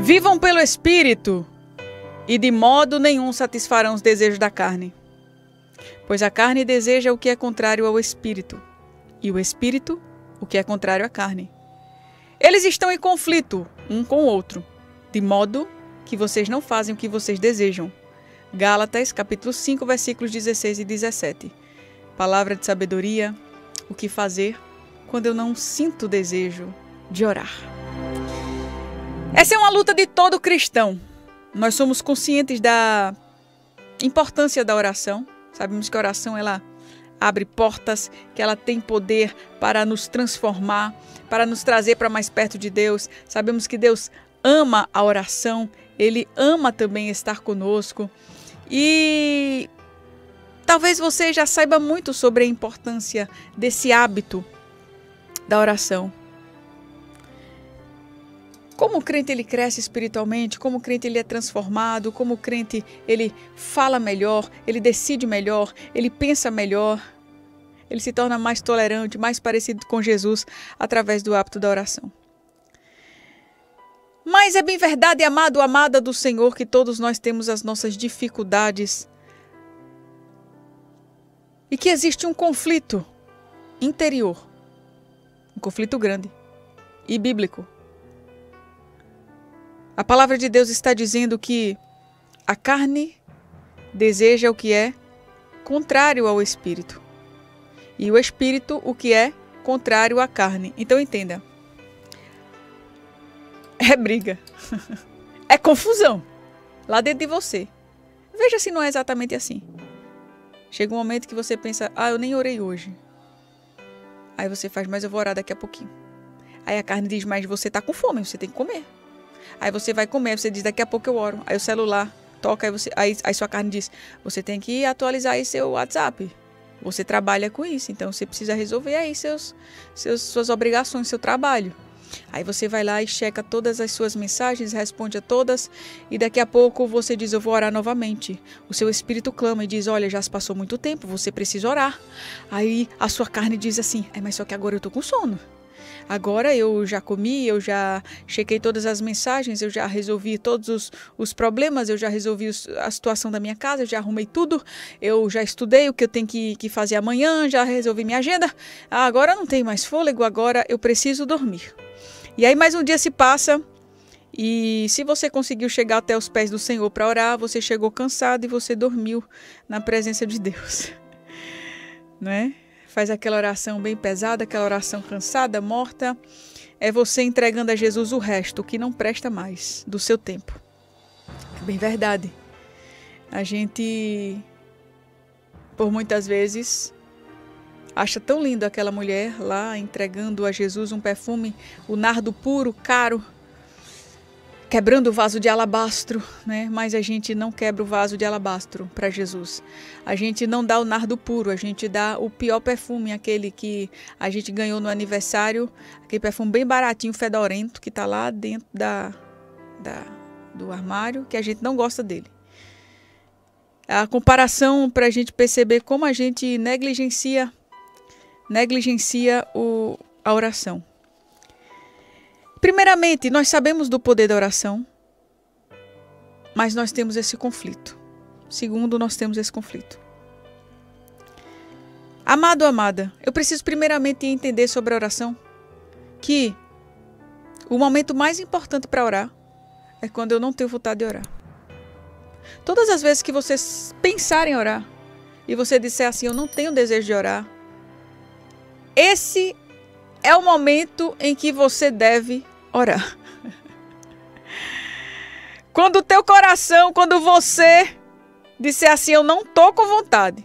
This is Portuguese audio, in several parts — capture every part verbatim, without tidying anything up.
Vivam pelo Espírito, e de modo nenhum satisfarão os desejos da carne. Pois a carne deseja o que é contrário ao Espírito, e o Espírito o que é contrário à carne. Eles estão em conflito um com o outro, de modo que vocês não fazem o que vocês desejam. Gálatas, capítulo cinco, versículos dezesseis e dezessete. Palavra de sabedoria, o que fazer quando eu não sinto desejo de orar. Essa é uma luta de todo cristão. Nós somos conscientes da importância da oração. Sabemos que a oração ela abre portas, que ela tem poder para nos transformar, para nos trazer para mais perto de Deus. Sabemos que Deus ama a oração, Ele ama também estar conosco. E talvez você já saiba muito sobre a importância desse hábito da oração. Como o crente ele cresce espiritualmente, como o crente ele é transformado, como o crente ele fala melhor, ele decide melhor, ele pensa melhor, ele se torna mais tolerante, mais parecido com Jesus através do hábito da oração. Mas é bem verdade, amado, amada do Senhor, que todos nós temos as nossas dificuldades e que existe um conflito interior, um conflito grande e bíblico. A palavra de Deus está dizendo que a carne deseja o que é contrário ao Espírito. E o Espírito o que é contrário à carne. Então entenda. É briga. É confusão. Lá dentro de você. Veja se não é exatamente assim. Chega um momento que você pensa, ah, eu nem orei hoje. Aí você faz, mas eu vou orar daqui a pouquinho. Aí a carne diz, mas você está com fome, você tem que comer. Aí você vai comer, você diz, daqui a pouco eu oro. Aí o celular toca, aí, você, aí, aí sua carne diz, você tem que atualizar aí seu WhatsApp. Você trabalha com isso, então você precisa resolver aí seus, seus, suas obrigações, seu trabalho. Aí você vai lá e checa todas as suas mensagens, responde a todas, e daqui a pouco você diz, eu vou orar novamente. O seu espírito clama e diz, olha, já se passou muito tempo, você precisa orar. Aí a sua carne diz assim, é, mas só que agora eu tô com sono. Agora eu já comi, eu já chequei todas as mensagens, eu já resolvi todos os, os problemas, eu já resolvi os, a situação da minha casa, eu já arrumei tudo, eu já estudei o que eu tenho que, que fazer amanhã, já resolvi minha agenda. Ah, agora não tenho mais fôlego, agora eu preciso dormir. E aí mais um dia se passa e se você conseguiu chegar até os pés do Senhor para orar, você chegou cansado e você dormiu na presença de Deus. Não é? Faz aquela oração bem pesada, aquela oração cansada, morta. É você entregando a Jesus o resto, o que não presta mais do seu tempo. É bem verdade. A gente, por muitas vezes, acha tão lindo aquela mulher lá entregando a Jesus um perfume, o nardo puro, caro, quebrando o vaso de alabastro, né? Mas a gente não quebra o vaso de alabastro para Jesus. A gente não dá o nardo puro, a gente dá o pior perfume, aquele que a gente ganhou no aniversário, aquele perfume bem baratinho, fedorento, que está lá dentro da, da, do armário, que a gente não gosta dele. A comparação para a gente perceber como a gente negligencia, negligencia o, a oração. Primeiramente, nós sabemos do poder da oração, mas nós temos esse conflito. Segundo, nós temos esse conflito. Amado, amada, eu preciso primeiramente entender sobre a oração que o momento mais importante para orar é quando eu não tenho vontade de orar. Todas as vezes que você pensar em orar e você disser assim, eu não tenho desejo de orar, esse é o momento em que você deve orar. Quando o teu coração, quando você disser assim, eu não tô com vontade,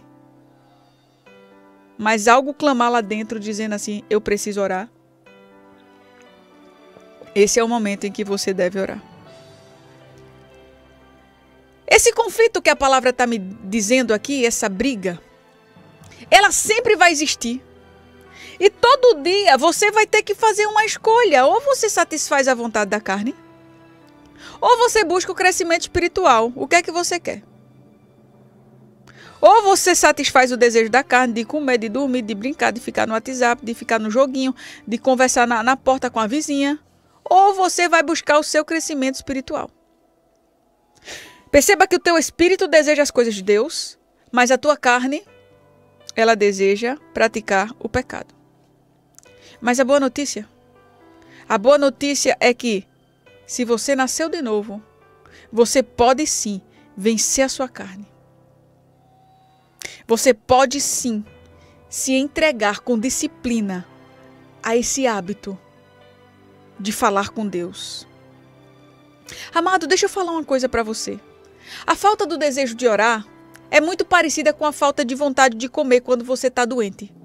mas algo clamar lá dentro dizendo assim, eu preciso orar, esse é o momento em que você deve orar. Esse conflito que a palavra está me dizendo aqui, essa briga, ela sempre vai existir. E todo dia você vai ter que fazer uma escolha. Ou você satisfaz a vontade da carne, ou você busca o crescimento espiritual. O que é que você quer? Ou você satisfaz o desejo da carne de comer, de dormir, de brincar, de ficar no WhatsApp, de ficar no joguinho, de conversar na, na porta com a vizinha. ou você vai buscar o seu crescimento espiritual. Perceba que o teu espírito deseja as coisas de Deus, mas a tua carne, ela deseja praticar o pecado. Mas a boa notícia, a boa notícia é que se você nasceu de novo, você pode sim vencer a sua carne. Você pode sim se entregar com disciplina a esse hábito de falar com Deus. Amado, deixa eu falar uma coisa para você. A falta do desejo de orar é muito parecida com a falta de vontade de comer quando você está doente.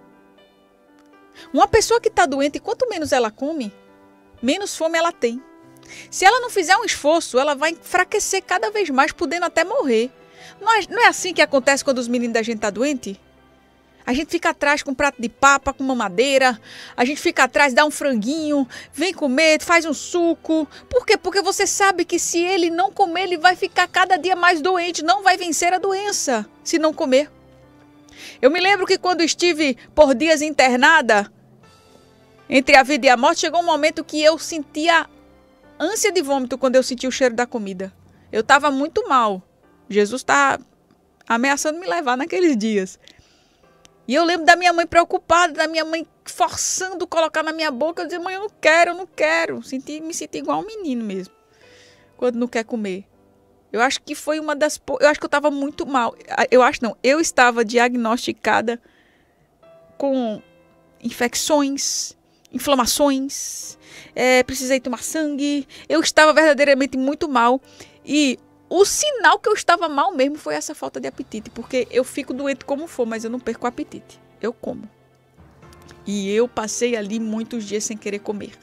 Uma pessoa que está doente, quanto menos ela come, menos fome ela tem. Se ela não fizer um esforço, ela vai enfraquecer cada vez mais, podendo até morrer. Não é, não é assim que acontece quando os meninos da gente estão doentes? A gente fica atrás com um prato de papa, com mamadeira. A gente fica atrás, dá um franguinho, vem comer, faz um suco. Por quê? Porque você sabe que se ele não comer, ele vai ficar cada dia mais doente. Não vai vencer a doença se não comer. Eu me lembro que quando estive por dias internada, entre a vida e a morte, chegou um momento que eu sentia ânsia de vômito quando eu sentia o cheiro da comida. Eu estava muito mal. Jesus está ameaçando me levar naqueles dias. E eu lembro da minha mãe preocupada, da minha mãe forçando colocar na minha boca. Eu dizia, mãe, eu não quero, eu não quero. Senti, me senti igual um menino mesmo, quando não quer comer. Eu acho que foi uma das... Eu acho que eu estava muito mal. Eu acho não, eu estava diagnosticada com infecções, inflamações, é, precisei tomar sangue. Eu estava verdadeiramente muito mal. E o sinal que eu estava mal mesmo foi essa falta de apetite. Porque eu fico doente como for, mas eu não perco o apetite. Eu como. E eu passei ali muitos dias sem querer comer.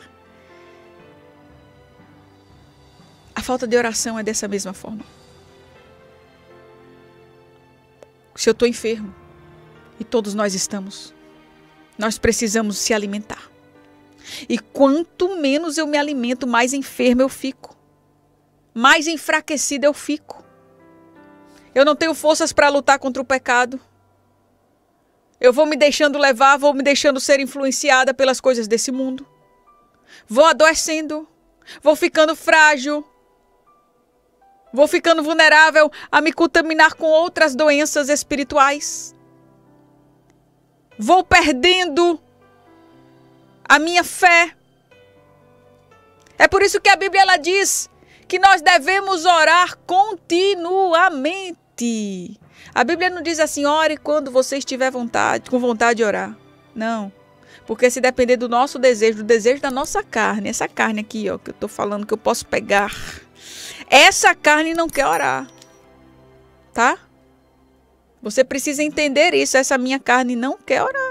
A falta de oração é dessa mesma forma. Se eu estou enfermo, e todos nós estamos, nós precisamos se alimentar. E quanto menos eu me alimento, mais enfermo eu fico. Mais enfraquecida eu fico. Eu não tenho forças para lutar contra o pecado. Eu vou me deixando levar, vou me deixando ser influenciada pelas coisas desse mundo. Vou adoecendo, vou ficando frágil. Vou ficando vulnerável a me contaminar com outras doenças espirituais. Vou perdendo a minha fé. É por isso que a Bíblia ela diz que nós devemos orar continuamente. A Bíblia não diz assim, ore quando você estiver vontade, com vontade de orar. Não. Porque se depender do nosso desejo, do desejo da nossa carne, essa carne aqui, ó, que eu estou falando que eu posso pegar, essa carne não quer orar. Tá? Você precisa entender isso. Essa minha carne não quer orar.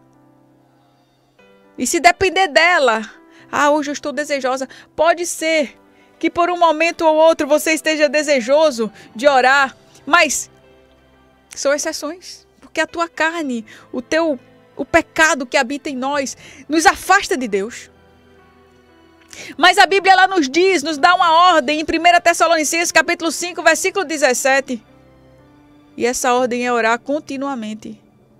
E se depender dela, ah, hoje eu estou desejosa, pode ser que por um momento ou outro você esteja desejoso de orar, mas são exceções, porque a tua carne, o teu, o pecado que habita em nós, nos afasta de Deus. Mas a Bíblia ela nos diz, nos dá uma ordem em primeira Tessalonicenses capítulo cinco, versículo dezessete. E essa ordem é orar continuamente.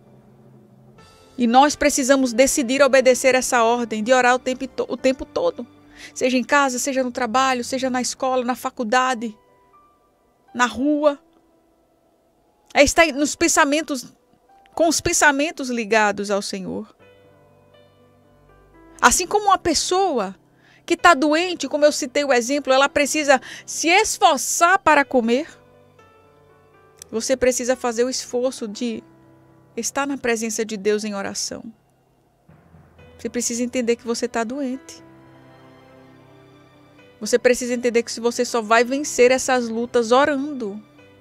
E nós precisamos decidir obedecer essa ordem de orar o tempo, o tempo todo. Seja em casa, seja no trabalho, seja na escola, na faculdade, na rua. É estar nos pensamentos, com os pensamentos ligados ao Senhor. Assim como uma pessoa que está doente, como eu citei o exemplo, ela precisa se esforçar para comer. Você precisa fazer o esforço de estar na presença de Deus em oração. Você precisa entender que você está doente. Você precisa entender que você só vai vencer essas lutas orando.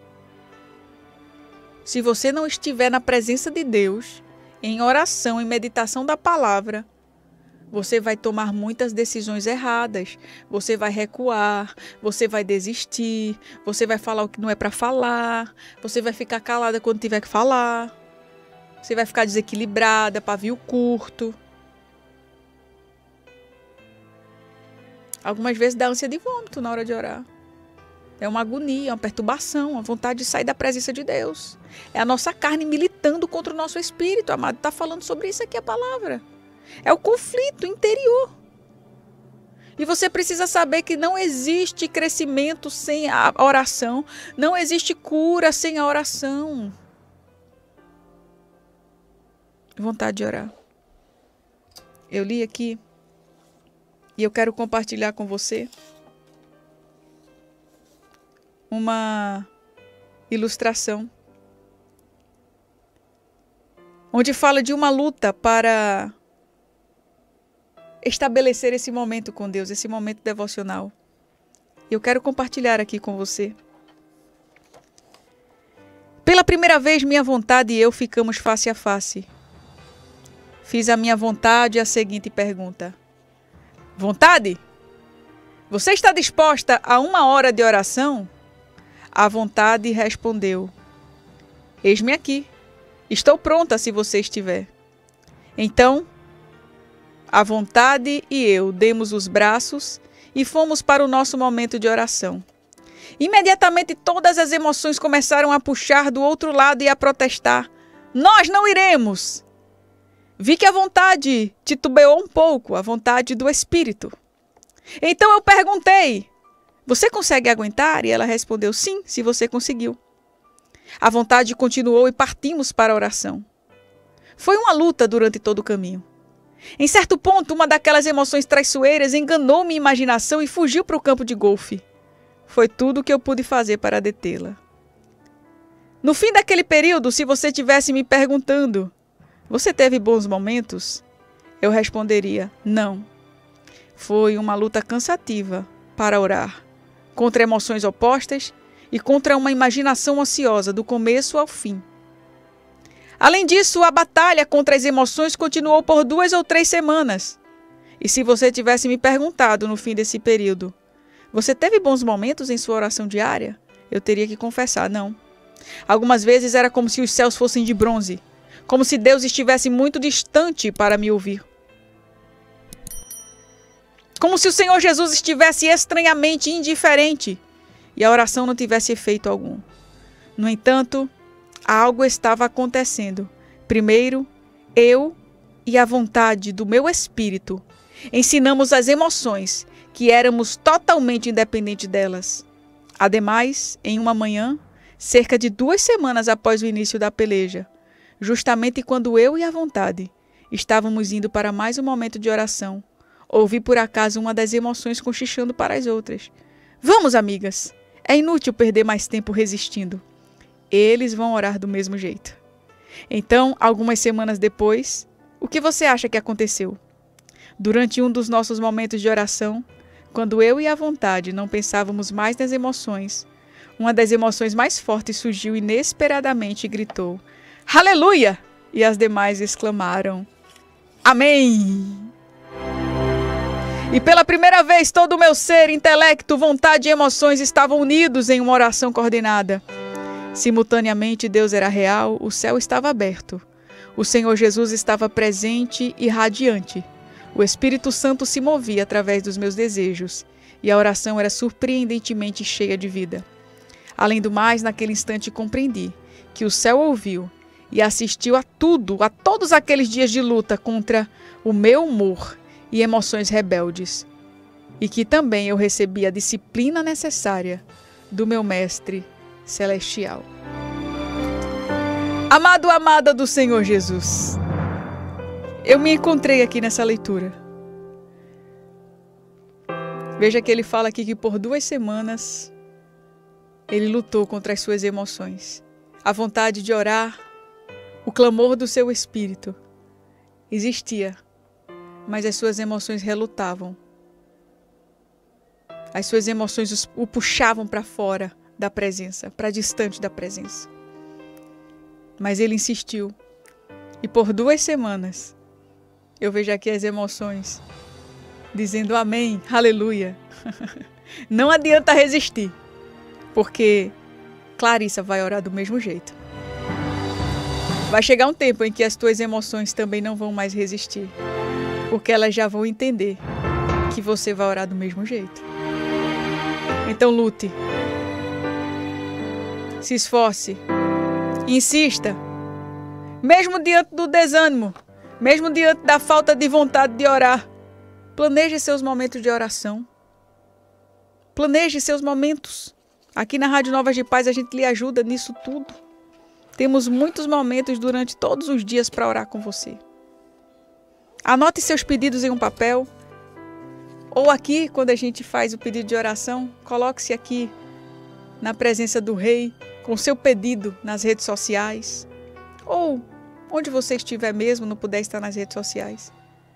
Se você não estiver na presença de Deus, em oração, em meditação da palavra, você vai tomar muitas decisões erradas. Você vai recuar, você vai desistir, você vai falar o que não é para falar, você vai ficar calada quando tiver que falar, você vai ficar desequilibrada, pavio curto. Algumas vezes dá ânsia de vômito na hora de orar. É uma agonia, uma perturbação, uma vontade de sair da presença de Deus. É a nossa carne militando contra o nosso espírito, amado. Está falando sobre isso aqui a palavra. É o conflito interior. E você precisa saber que não existe crescimento sem a oração. Não existe cura sem a oração. Vontade de orar. Eu li aqui e eu quero compartilhar com você uma ilustração onde fala de uma luta para estabelecer esse momento com Deus, esse momento devocional. Eu quero compartilhar aqui com você. Pela primeira vez, minha vontade e eu ficamos face a face. Fiz a minha vontade a seguinte pergunta: vontade? Você está disposta a uma hora de oração? A vontade respondeu: eis-me aqui. Estou pronta se você estiver. Então, a vontade e eu demos os braços e fomos para o nosso momento de oração. Imediatamente todas as emoções começaram a puxar do outro lado e a protestar. Nós não iremos! Vi que a vontade titubeou um pouco, a vontade do Espírito. Então eu perguntei, você consegue aguentar? E ela respondeu, sim, se você conseguiu. A vontade continuou e partimos para a oração. Foi uma luta durante todo o caminho. Em certo ponto, uma daquelas emoções traiçoeiras enganou minha imaginação e fugiu para o campo de golfe. Foi tudo o que eu pude fazer para detê-la. No fim daquele período, se você tivesse me perguntando, você teve bons momentos? Eu responderia, não. Foi uma luta cansativa para orar, contra emoções opostas e contra uma imaginação ociosa do começo ao fim. Além disso, a batalha contra as emoções continuou por duas ou três semanas. E se você tivesse me perguntado no fim desse período, você teve bons momentos em sua oração diária? Eu teria que confessar, não. Algumas vezes era como se os céus fossem de bronze, como se Deus estivesse muito distante para me ouvir. Como se o Senhor Jesus estivesse estranhamente indiferente e a oração não tivesse efeito algum. No entanto, algo estava acontecendo. Primeiro, eu e a vontade do meu espírito ensinamos as emoções que éramos totalmente independentes delas. Ademais, em uma manhã, cerca de duas semanas após o início da peleja, justamente quando eu e a vontade estávamos indo para mais um momento de oração, ouvi por acaso uma das emoções cochichando para as outras. Vamos, amigas, é inútil perder mais tempo resistindo. Eles vão orar do mesmo jeito. Então, algumas semanas depois, o que você acha que aconteceu? Durante um dos nossos momentos de oração, quando eu e a vontade não pensávamos mais nas emoções, uma das emoções mais fortes surgiu inesperadamente e gritou, Aleluia! E as demais exclamaram, Amém! E pela primeira vez todo o meu ser, intelecto, vontade e emoções estavam unidos em uma oração coordenada. Simultaneamente Deus era real, o céu estava aberto. O Senhor Jesus estava presente e radiante. O Espírito Santo se movia através dos meus desejos e a oração era surpreendentemente cheia de vida. Além do mais, naquele instante compreendi que o céu ouviu e assistiu a tudo, a todos aqueles dias de luta contra o meu humor e emoções rebeldes, e que também eu recebi a disciplina necessária do meu Mestre Celestial. Amado, amada do Senhor Jesus, eu me encontrei aqui nessa leitura. Veja que ele fala aqui que por duas semanas ele lutou contra as suas emoções. A vontade de orar, o clamor do seu espírito existia, mas as suas emoções relutavam. As suas emoções o puxavam para fora da presença, para distante da presença. Mas ele insistiu. E por duas semanas, eu vejo aqui as emoções dizendo amém, aleluia. Não adianta resistir, porque Clarissa vai orar do mesmo jeito. Vai chegar um tempo em que as tuas emoções também não vão mais resistir, porque elas já vão entender que você vai orar do mesmo jeito. Então lute, se esforce, insista, mesmo diante do desânimo, mesmo diante da falta de vontade de orar, Planeje seus momentos de oração. Planeje seus momentos. Aqui na Rádio Novas de Paz a gente lhe ajuda nisso tudo. Temos muitos momentos durante todos os dias para orar com você. Anote seus pedidos em um papel. Ou aqui, quando a gente faz o pedido de oração, coloque-se aqui na presença do Rei, com seu pedido nas redes sociais. Ou onde você estiver mesmo, não puder estar nas redes sociais.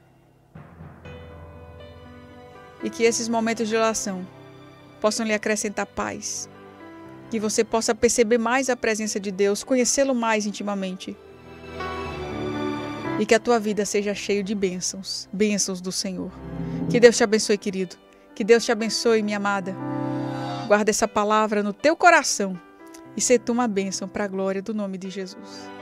E que esses momentos de oração possam lhe acrescentar paz. Que você possa perceber mais a presença de Deus, conhecê-lo mais intimamente. E que a tua vida seja cheia de bênçãos, bênçãos do Senhor. Que Deus te abençoe, querido. Que Deus te abençoe, minha amada. Guarda essa palavra no teu coração e se tu uma bênção para a glória do nome de Jesus.